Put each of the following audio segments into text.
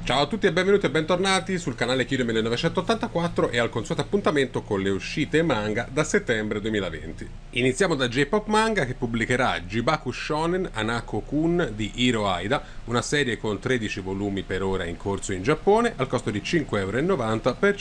Ciao a tutti e benvenuti e bentornati sul canale Kirio 1984 e al consueto appuntamento con le uscite manga da settembre 2020. Iniziamo da J-Pop Manga che pubblicherà Jibaku Shonen Hanako-kun di Hiro Aida, una serie con 13 volumi per ora in corso in Giappone al costo di 5,90 € per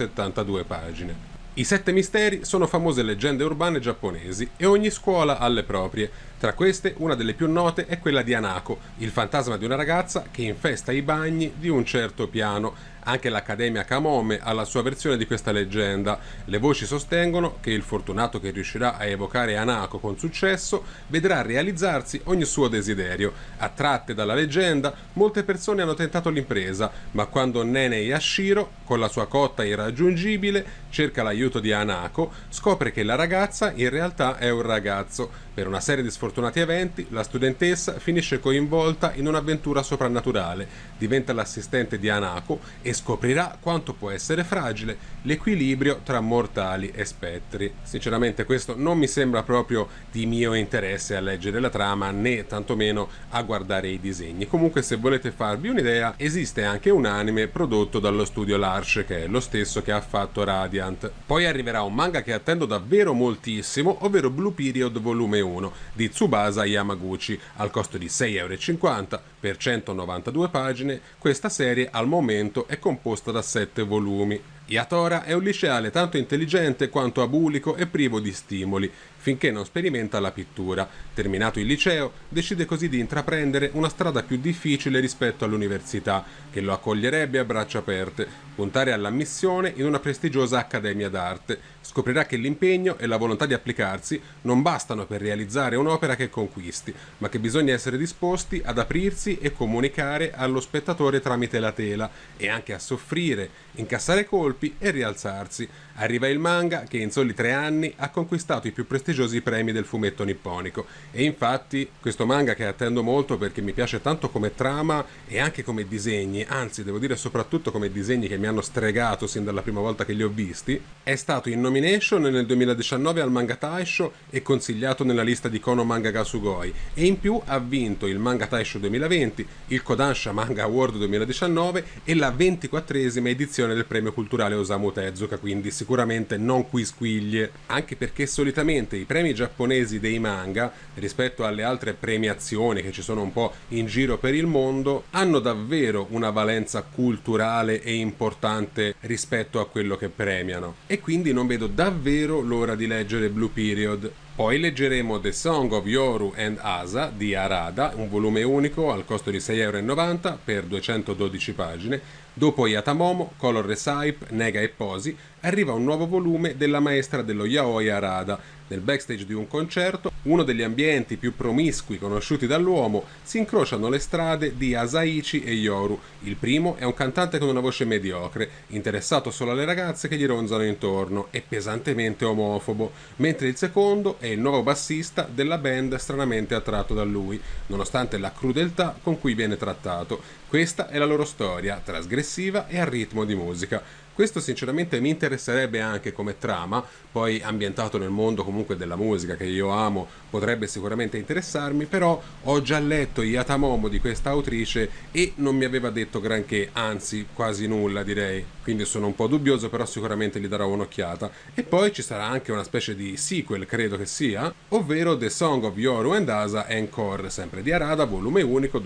172 pagine. I 7 misteri sono famose leggende urbane giapponesi e ogni scuola ha le proprie. Tra queste, una delle più note è quella di Hanako, il fantasma di una ragazza che infesta i bagni di un certo piano. Anche l'Accademia Kamome ha la sua versione di questa leggenda. Le voci sostengono che il fortunato che riuscirà a evocare Hanako con successo vedrà realizzarsi ogni suo desiderio. Attratte dalla leggenda, molte persone hanno tentato l'impresa, ma quando Nene Yashiro, con la sua cotta irraggiungibile, cerca l'aiuto di Hanako, scopre che la ragazza in realtà è un ragazzo. Per una serie di sfortunati eventi, la studentessa finisce coinvolta in un'avventura soprannaturale, diventa l'assistente di Hanako e scoprirà quanto può essere fragile l'equilibrio tra mortali e spettri. Sinceramente questo non mi sembra proprio di mio interesse a leggere la trama né tantomeno a guardare i disegni. Comunque, se volete farvi un'idea, esiste anche un anime prodotto dallo studio L'Arche, che è lo stesso che ha fatto Radiant. Poi arriverà un manga che attendo davvero moltissimo, ovvero Blue Period volume 1 di Tsubasa Yamaguchi al costo di 6,50 € per 192 pagine. Questa serie al momento è composta da 7 volumi. Yatora è un liceale tanto intelligente quanto abulico e privo di stimoli, finché non sperimenta la pittura. Terminato il liceo, decide così di intraprendere una strada più difficile rispetto all'università, che lo accoglierebbe a braccia aperte, puntare all'ammissione in una prestigiosa accademia d'arte. Scoprirà che l'impegno e la volontà di applicarsi non bastano per realizzare un'opera che conquisti, ma che bisogna essere disposti ad aprirsi e comunicare allo spettatore tramite la tela, e anche a soffrire, incassare colpi e rialzarsi. Arriva il manga che in soli 3 anni ha conquistato i più prestigiosi premi del fumetto nipponico, e infatti questo manga, che attendo molto perché mi piace tanto come trama e anche come disegni, anzi devo dire soprattutto come disegni che mi hanno stregato sin dalla prima volta che li ho visti, è stato in nomination nel 2019 al Manga Taisho e consigliato nella lista di Kono Manga Sugoi, e in più ha vinto il Manga Taisho 2020, il Kodansha Manga Award 2019 e la 24esima edizione del premio culturale Osamu Tezuka, quindi sicuramente non quisquiglie, anche perché solitamente i premi giapponesi dei manga, rispetto alle altre premiazioni che ci sono un po' in giro per il mondo, hanno davvero una valenza culturale e importante rispetto a quello che premiano, e quindi non vedo davvero l'ora di leggere Blue Period. Poi leggeremo The Song of Yoru and Asa di Arada, un volume unico al costo di 6,90 € per 212 pagine. Dopo Yatamomo, Color Recipe, Nega e Posi, arriva un nuovo volume della maestra dello yaoi Arada. Nel backstage di un concerto, uno degli ambienti più promiscui conosciuti dall'uomo, si incrociano le strade di Asaichi e Yoru. Il primo è un cantante con una voce mediocre, interessato solo alle ragazze che gli ronzano intorno e pesantemente omofobo, mentre il secondo è il nuovo bassista della band stranamente attratto da lui, nonostante la crudeltà con cui viene trattato. Questa è la loro storia, trasgressiva e a ritmo di musica. Questo sinceramente mi interesserebbe anche come trama, poi ambientato nel mondo comunque della musica che io amo potrebbe sicuramente interessarmi, però ho già letto Yatamomo di questa autrice e non mi aveva detto granché, anzi quasi nulla direi, quindi sono un po' dubbioso, però sicuramente gli darò un'occhiata. E poi ci sarà anche una specie di sequel, credo che sia, ovvero The Song of Yoru and Asa Encore, sempre di Arada, volume unico,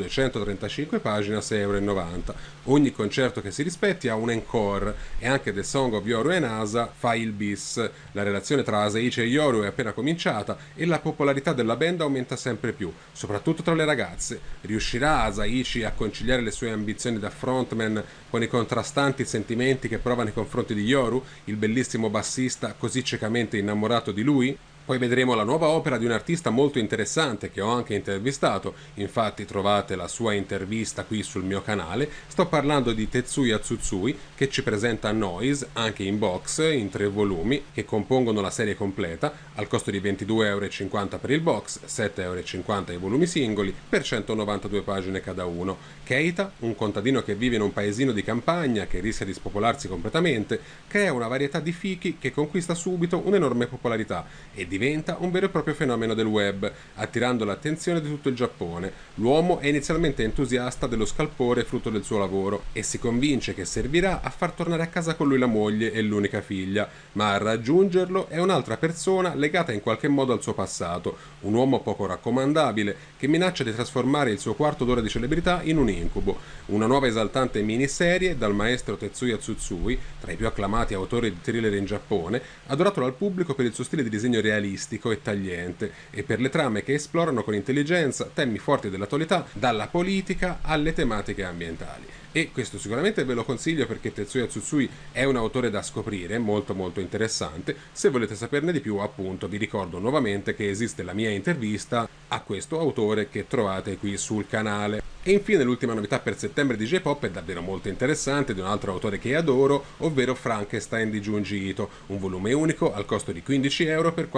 235 pagine a 6,90 €. Ogni concerto che si rispetti ha un encore, e anche The Song of Yoru and Asa fa il bis. La relazione tra Asaichi e Yoru è appena cominciata e la popolarità della band aumenta sempre più, soprattutto tra le ragazze. Riuscirà Asaichi a conciliare le sue ambizioni da frontman con i contrastanti sentimenti che prova nei confronti di Yoru, il bellissimo bassista così ciecamente innamorato di lui? Poi vedremo la nuova opera di un artista molto interessante che ho anche intervistato, infatti trovate la sua intervista qui sul mio canale. Sto parlando di Tetsuya Tsutsui, che ci presenta Noise, anche in box, in 3 volumi, che compongono la serie completa, al costo di 22,50 € per il box, 7,50 € i volumi singoli, per 192 pagine cada uno. Keita, un contadino che vive in un paesino di campagna che rischia di spopolarsi completamente, crea una varietà di fichi che conquista subito un'enorme popolarità e diventa un vero e proprio fenomeno del web, attirando l'attenzione di tutto il Giappone. L'uomo è inizialmente entusiasta dello scalpore frutto del suo lavoro e si convince che servirà a far tornare a casa con lui la moglie e l'unica figlia, ma a raggiungerlo è un'altra persona legata in qualche modo al suo passato, un uomo poco raccomandabile che minaccia di trasformare il suo quarto d'ora di celebrità in un incubo. Una nuova esaltante miniserie dal maestro Tetsuya Tsutsui, tra i più acclamati autori di thriller in Giappone, adorato dal pubblico per il suo stile di disegno realistico e tagliente e per le trame che esplorano con intelligenza temi forti dell'attualità, dalla politica alle tematiche ambientali. E questo sicuramente ve lo consiglio perché Tetsuya Tsutsui è un autore da scoprire, molto molto interessante. Se volete saperne di più, appunto, vi ricordo nuovamente che esiste la mia intervista a questo autore che trovate qui sul canale. E infine l'ultima novità per settembre di J-Pop è davvero molto interessante, di un altro autore che adoro, ovvero Frankenstein di Junji Ito, un volume unico al costo di 15 euro per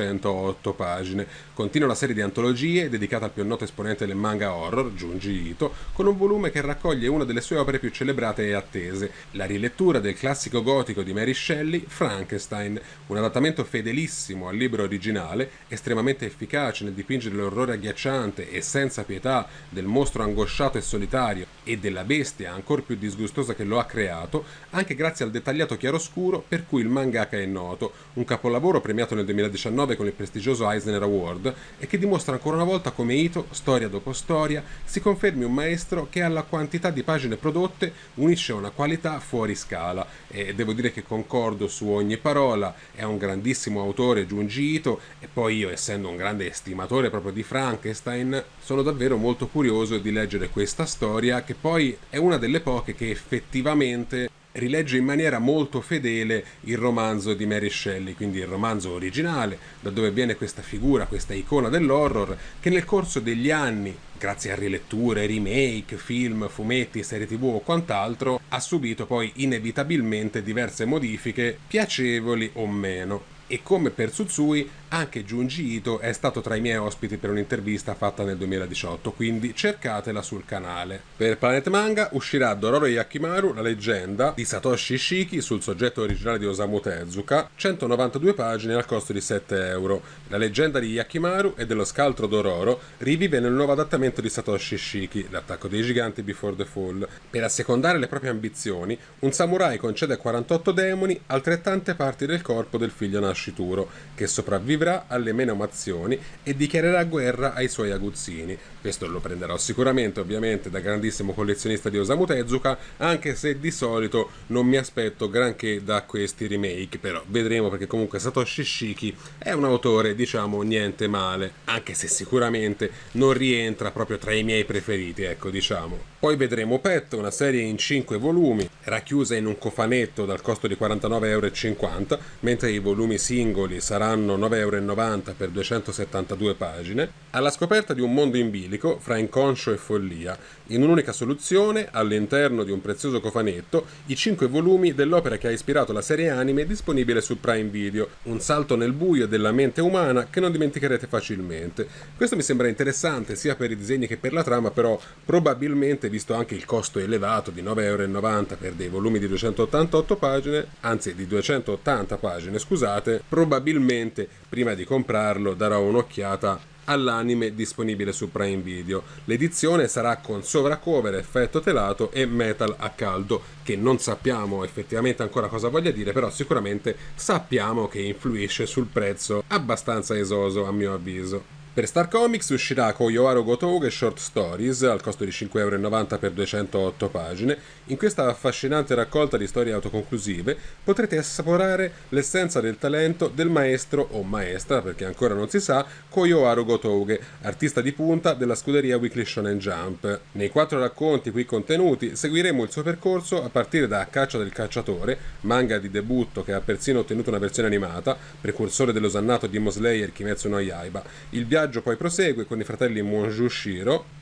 408 pagine. Continua la serie di antologie dedicata al più noto esponente del manga horror, Junji Ito, con un volume che raccoglie una delle sue opere più celebrate e attese, la rilettura del classico gotico di Mary Shelley, Frankenstein, un adattamento fedelissimo al libro originale, estremamente efficace nel dipingere l'orrore agghiacciante e senza pietà del mostro angosciato e solitario e della bestia ancor più disgustosa che lo ha creato, anche grazie al dettagliato chiaroscuro per cui il mangaka è noto, un capolavoro premiato nel 2019 con il prestigioso Eisner Award e che dimostra ancora una volta come Ito, storia dopo storia, si confermi un maestro che alla quantità di pagine prodotte unisce una qualità fuori scala. E devo dire che concordo su ogni parola, è un grandissimo autore Junji Ito e poi io, essendo un grande estimatore proprio di Frankenstein, sono davvero molto curioso di leggere questa storia che poi è una delle poche che effettivamente rilegge in maniera molto fedele il romanzo di Mary Shelley, quindi il romanzo originale, da dove viene questa figura, questa icona dell'horror, che nel corso degli anni, grazie a riletture, remake, film, fumetti, serie tv o quant'altro, ha subito poi inevitabilmente diverse modifiche, piacevoli o meno. E come per Tsutsui, anche Junji Ito è stato tra i miei ospiti per un'intervista fatta nel 2018, quindi cercatela sul canale. Per Planet Manga uscirà Dororo Yakimaru, la leggenda di Satoshi Ishiki sul soggetto originale di Osamu Tezuka, 192 pagine al costo di 7 euro. La leggenda di Yakimaru e dello scaltro Dororo rivive nel nuovo adattamento di Satoshi Ishiki, L'attacco dei giganti Before the Fall. Per assecondare le proprie ambizioni, un samurai concede a 48 demoni altrettante parti del corpo del figlio nascituro, che sopravviverà alle menomazioni e dichiarerà guerra ai suoi aguzzini. Questo lo prenderò sicuramente, ovviamente, da grandissimo collezionista di Osamu Tezuka, anche se di solito non mi aspetto granché da questi remake, però vedremo, perché comunque Satoshi Ishiki è un autore, diciamo, niente male, anche se sicuramente non rientra proprio tra i miei preferiti, ecco, diciamo. Poi vedremo Pet, una serie in 5 volumi, racchiusa in un cofanetto dal costo di 49,50 euro, mentre i volumi singoli saranno 9,90 euro per 272 pagine, alla scoperta di un mondo in bilico fra inconscio e follia, in un'unica soluzione, all'interno di un prezioso cofanetto, i 5 volumi dell'opera che ha ispirato la serie anime disponibile su Prime Video, un salto nel buio della mente umana che non dimenticherete facilmente. Questo mi sembra interessante sia per i disegni che per la trama, però probabilmente, visto anche il costo elevato di 9,90 euro per dei volumi di 288 pagine, anzi di 280 pagine, scusate, probabilmente prima di comprarlo darò un'occhiata all'anime disponibile su Prime Video. L'edizione sarà con sovracover, effetto telato e metal a caldo, che non sappiamo effettivamente ancora cosa voglia dire, però sicuramente sappiamo che influisce sul prezzo abbastanza esoso a mio avviso. Per Star Comics uscirà Koyoharu Gotouge Short Stories al costo di 5,90 euro per 208 pagine. In questa affascinante raccolta di storie autoconclusive potrete assaporare l'essenza del talento del maestro o maestra, perché ancora non si sa, Koyoharu Gotouge, artista di punta della scuderia Weekly Shonen Jump. Nei 4 racconti qui contenuti seguiremo il suo percorso a partire da Caccia del cacciatore, manga di debutto che ha persino ottenuto una versione animata, precursore dell'osannato Demon Slayer Kimetsu no Yaiba. Il viaggio poi prosegue con i fratelli Monju Shiro,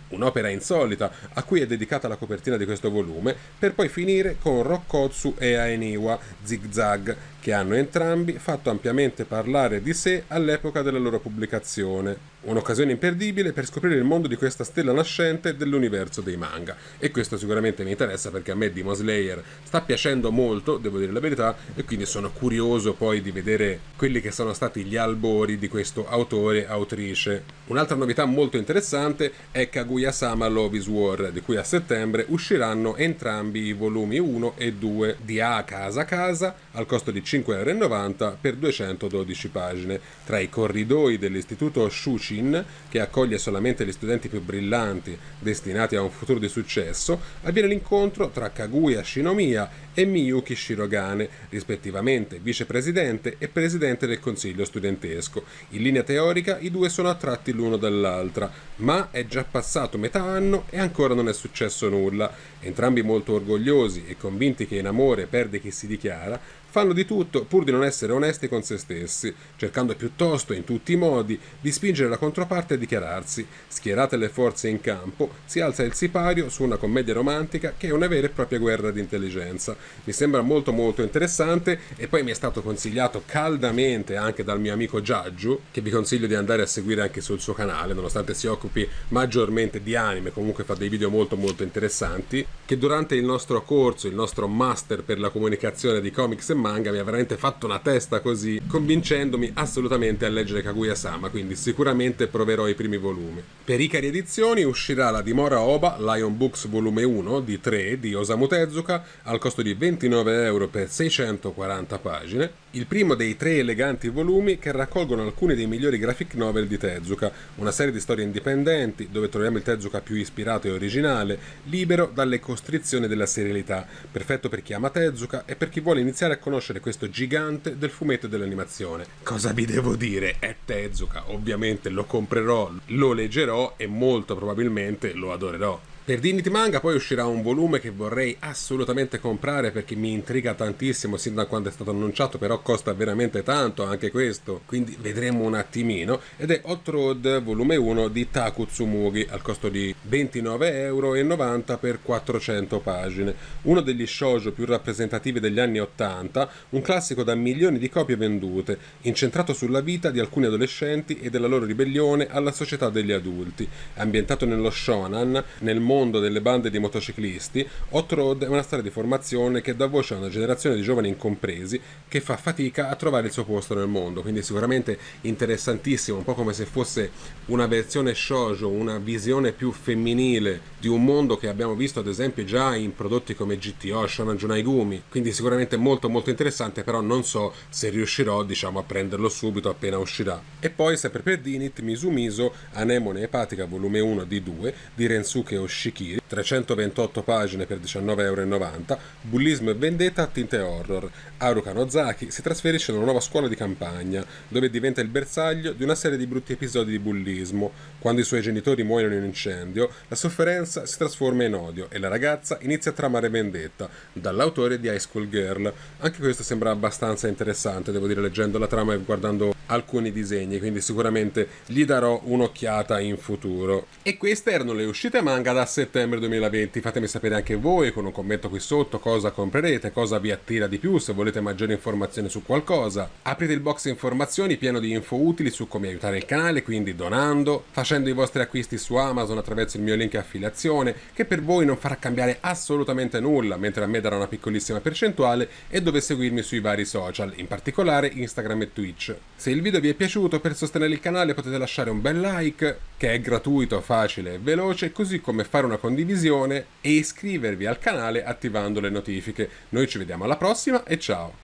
un'opera insolita a cui è dedicata la copertina di questo volume, per poi finire con Rokkotsu e Aeniwa Zig Zag, che hanno entrambi fatto ampiamente parlare di sé all'epoca della loro pubblicazione. Un'occasione imperdibile per scoprire il mondo di questa stella nascente dell'universo dei manga. E questo sicuramente mi interessa perché a me Demon Slayer sta piacendo molto, devo dire la verità, e quindi sono curioso poi di vedere quelli che sono stati gli albori di questo autore, autrice. Un'altra novità molto interessante è Kaguya-sama Love is War, di cui a settembre usciranno entrambi i volumi 1 e 2 di A Casa Casa al costo di 5,90 € per 212 pagine. Tra i corridoi dell'istituto Shuchi, che accoglie solamente gli studenti più brillanti destinati a un futuro di successo, avviene l'incontro tra Kaguya Shinomiya e Miyuki Shirogane, rispettivamente vicepresidente e presidente del consiglio studentesco. In linea teorica i due sono attratti l'uno dall'altra, ma è già passato metà anno e ancora non è successo nulla. Entrambi molto orgogliosi e convinti che in amore perde chi si dichiara, fanno di tutto pur di non essere onesti con se stessi, cercando piuttosto in tutti i modi di spingere la controparte a dichiararsi. Schierate le forze in campo, si alza il sipario su una commedia romantica che è una vera e propria guerra di intelligenza. Mi sembra molto molto interessante e poi mi è stato consigliato caldamente anche dal mio amico Giaggiu, che vi consiglio di andare a seguire anche sul suo canale, nonostante si occupi maggiormente di anime, comunque fa dei video molto molto interessanti, che durante il nostro corso, il nostro master per la comunicazione di comics e manga mi ha veramente fatto una testa così, convincendomi assolutamente a leggere Kaguya-sama, quindi sicuramente proverò i primi volumi. Per Ikari Edizioni uscirà la Dimora Oba Lion Books volume 1 di 3 di Osamu Tezuka al costo di 29 € per 640 pagine, il primo dei 3 eleganti volumi che raccolgono alcuni dei migliori graphic novel di Tezuka, una serie di storie indipendenti dove troviamo il Tezuka più ispirato e originale, libero dalle costrizioni della serialità, perfetto per chi ama Tezuka e per chi vuole iniziare a conoscere questo gigante del fumetto e dell'animazione. Cosa vi devo dire? È Tezuka, ovviamente lo comprerò, lo leggerò e molto probabilmente lo adorerò. Per Dignity Manga poi uscirà un volume che vorrei assolutamente comprare perché mi intriga tantissimo sin da quando è stato annunciato, però costa veramente tanto anche questo, quindi vedremo un attimino, ed è Hot Road volume 1 di Taku Tsumugi al costo di 29,90 € per 400 pagine, uno degli shoujo più rappresentativi degli anni 80, un classico da milioni di copie vendute, incentrato sulla vita di alcuni adolescenti e della loro ribellione alla società degli adulti, ambientato nello shonan, nel mondo delle bande di motociclisti. Hot Road è una storia di formazione che dà voce a una generazione di giovani incompresi che fa fatica a trovare il suo posto nel mondo, quindi sicuramente interessantissimo, un po' come se fosse una versione shoujo, una visione più femminile di un mondo che abbiamo visto ad esempio già in prodotti come GTO, Shonen Junaigumi, quindi sicuramente molto molto interessante, però non so se riuscirò diciamo a prenderlo subito appena uscirà. E poi sempre per Dinit Misumiso Anemone Epatica volume 1 di 2 di Rensuke Oshikiri, 328 pagine per 19,90 €, bullismo e vendetta a tinte horror. Haruka Nozaki si trasferisce in una nuova scuola di campagna, dove diventa il bersaglio di una serie di brutti episodi di bullismo. Quando i suoi genitori muoiono in un incendio, la sofferenza si trasforma in odio e la ragazza inizia a tramare vendetta, dall'autore di High School Girl. Anche questo sembra abbastanza interessante, devo dire, leggendo la trama e guardando alcuni disegni, quindi sicuramente gli darò un'occhiata in futuro. E queste erano le uscite manga da settembre 2020, fatemi sapere anche voi con un commento qui sotto cosa comprerete, cosa vi attira di più, se volete maggiori informazioni su qualcosa. Aprite il box informazioni pieno di info utili su come aiutare il canale, quindi donando, facendo i vostri acquisti su Amazon attraverso il mio link affiliazione, che per voi non farà cambiare assolutamente nulla, mentre a me darà una piccolissima percentuale, e dove seguirmi sui vari social, in particolare Instagram e Twitch. Se il video vi è piaciuto, per sostenere il canale potete lasciare un bel like, che è gratuito, facile e veloce, così come fare una condivisione e iscrivervi al canale attivando le notifiche. Noi ci vediamo alla prossima e ciao!